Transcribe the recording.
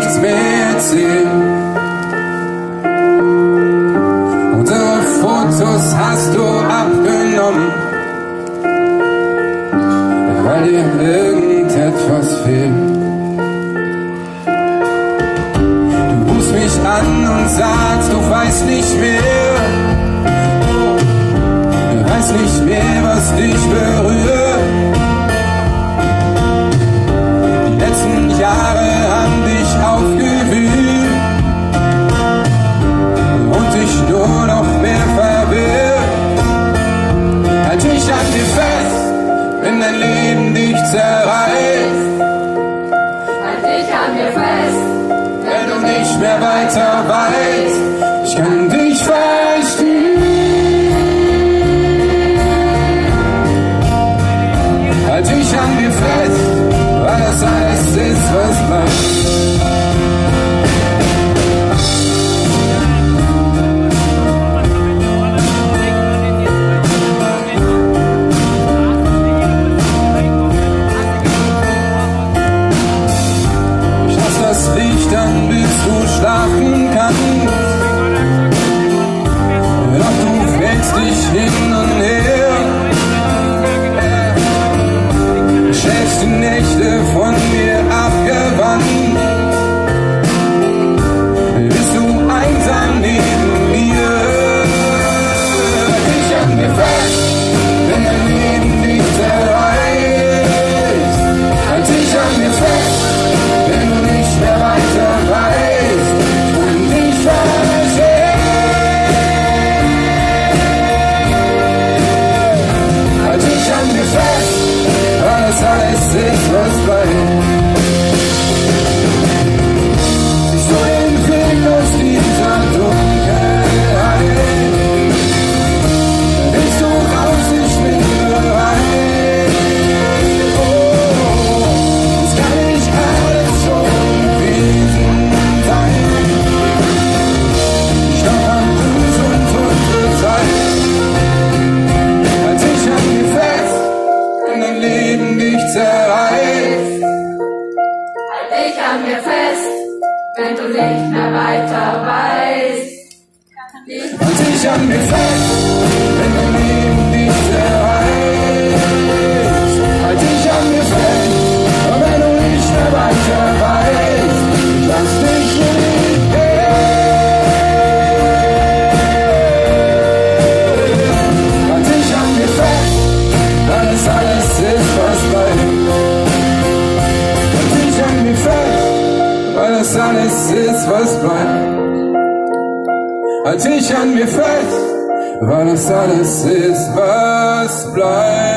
nichts mehr erzählen. Unsere Fotos hast du abgenommen, weil dir irgendetwas fehlt. Du rufst mich an und sagst, du weißt nicht mehr, du weißt nicht mehr, was dich berührt. Die letzten Jahre haben dich aufgewühlt und dich nur noch mehr verwirrt. Halt dich an dir fest, wenn dein Leben dich zerreißt. Halt dich an mir fest, Wenn du nicht mehr weiter weißt, ich kann dich verstehen. Halt dich an mir fest, weil das alles ist, was bleibt. Ich lass das Licht an, bis du schlafen kannst. Doch du fällst dich hin und her. Schläfst die Nächte von mir abgewandt. Bist du einsam neben mir? Halt dich an mir fest, wenn dein Leben dich zerreißt. Halt dich an mir fest, wenn du nicht mehr weiter weißt. Ich kann dich verstehen. Halt dich an mir fest, weil das alles ist, was bleibt. Siehst du den Weg aus dieser Dunkelheit? Willst du raus, ich bin bereit. Oh, es kann nicht alles schon gewesen sein. Ich glaub an uns und unsere Zeit. Halt dich an mir fest, wenn dein Leben dich zerreißt. halt dich an mir fest, wenn du nicht mehr weiter weißt. Halt dich an mir fest, wenn dein Leben dich zerreißt. Halt dich an mir fest, und wenn du nicht mehr weiter weißt, ich lass dich nicht gehen. Halt dich an mir fest, weil es alles ist, was bleibt. Halt dich an mir fest, weil es alles ist, was bleibt. Halt dich an mir fest, weil das alles ist, was bleibt.